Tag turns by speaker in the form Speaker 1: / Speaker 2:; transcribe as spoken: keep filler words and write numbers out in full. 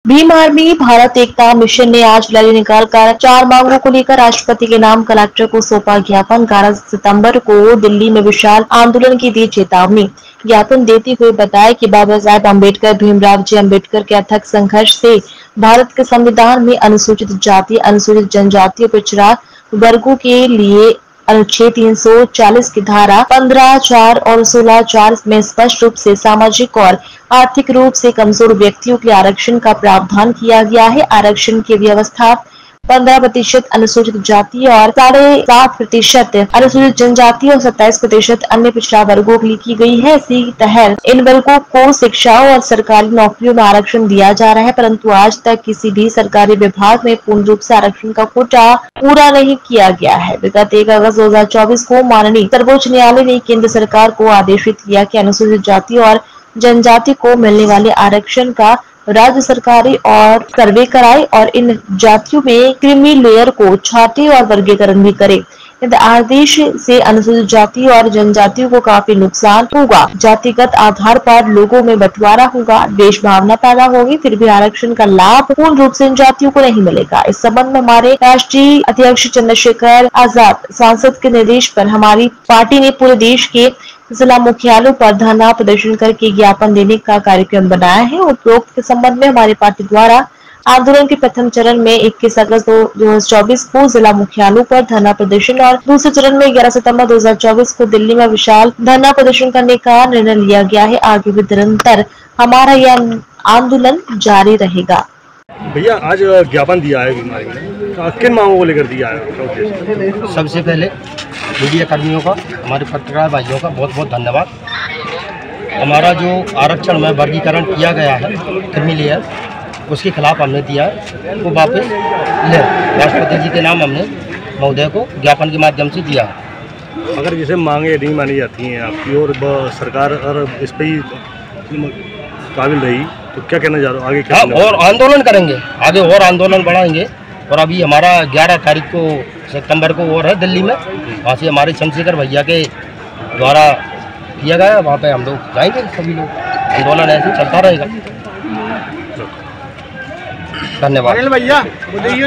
Speaker 1: Bhim army Bharat Ekta mission ने आज rally निकालकर चार मांगों को लेकर राष्ट्रपति के नाम कलेक्टर को सौंपा ज्ञापन। ग्यारह सितंबर को दिल्ली में विशाल आंदोलन की दी चेतावनी। ज्ञापन देते हुए बताया कि बाबा साहेब अम्बेडकर भीमराव जी अम्बेडकर के अथक संघर्ष से भारत के संविधान में अनुसूचित जाति, अनुसूचित जनजाति और पिछड़ा वर्गों के लिए अनुच्छेद तीन सौ चालीस की धारा पंद्रह चार और सोलह चार में स्पष्ट रूप से सामाजिक और आर्थिक रूप से कमजोर व्यक्तियों के आरक्षण का प्रावधान किया गया है। आरक्षण की व्यवस्था पंद्रह प्रतिशत अनुसूचित जाति और साढ़े सात प्रतिशत अनुसूचित जनजाति और सत्ताईस प्रतिशत अन्य पिछड़ा वर्गों के लिए की गई है। इसी तहत इन वर्गों को शिक्षा और सरकारी नौकरियों में आरक्षण दिया जा रहा है, परंतु आज तक किसी भी सरकारी विभाग में पूर्ण रूप से आरक्षण का कोटा पूरा नहीं किया गया है। विगत एक अगस्त दो हजार चौबीस को माननीय सर्वोच्च न्यायालय ने केंद्र सरकार को आदेशित किया कि अनुसूचित जाति और जनजाति को मिलने वाले आरक्षण का राज्य सरकारी और सर्वे कराए और इन जातियों में क्रीमी लेयर को छाटे और वर्गीकरण भी करे। इस आदेश से अनुसूचित जाति और जनजातियों को काफी नुकसान होगा। जातिगत आधार पर लोगों में बंटवारा होगा, देश भावना पैदा होगी, फिर भी आरक्षण का लाभ पूर्ण रूप से इन जातियों को नहीं मिलेगा। इस संबंध में हमारे राष्ट्रीय अध्यक्ष चंद्रशेखर आजाद सांसद के निर्देश पर हमारी पार्टी ने पूरे देश के जिला मुख्यालयों पर धरना प्रदर्शन करके ज्ञापन देने का कार्यक्रम बनाया है। उपरोक्त के संबंध में हमारी पार्टी द्वारा आंदोलन के प्रथम चरण में इक्कीस अगस्त दो हजार चौबीस को जिला मुख्यालयों पर धरना प्रदर्शन और दूसरे चरण में ग्यारह सितंबर दो हजार चौबीस को दिल्ली में विशाल धरना प्रदर्शन करने का निर्णय लिया गया है। आगे भी निरंतर हमारा यह आंदोलन जारी रहेगा।
Speaker 2: भैया आज ज्ञापन दिया है बीमारी में, किन मांगों को लेकर दिया है?
Speaker 3: सबसे पहले मीडिया कर्मियों का, हमारे पत्रकार भाइयों का बहुत बहुत धन्यवाद। हमारा जो आरक्षण में वर्गीकरण किया गया है क्रीमी लेयर, उसके खिलाफ हमने दिया है, वो वापस ले राष्ट्रपति जी के नाम हमने महोदय को ज्ञापन के माध्यम से दिया है।
Speaker 2: अगर जैसे मांगे नहीं मानी जाती हैं आपकी और सरकार अगर इस पर ही काबिल रही तो क्या कहना चाह रहे हो आगे क्या?
Speaker 3: हाँ, और आंदोलन करेंगे, आगे और आंदोलन बढ़ाएंगे। और अभी हमारा ग्यारह तारीख को सितंबर को और है दिल्ली में, वहाँ से हमारे चंद्रशेखर भैया के द्वारा किया गया, वहाँ पे हम लोग जाएंगे। सभी लोग आंदोलन ऐसे चलता रहेगा। धन्यवाद भैया।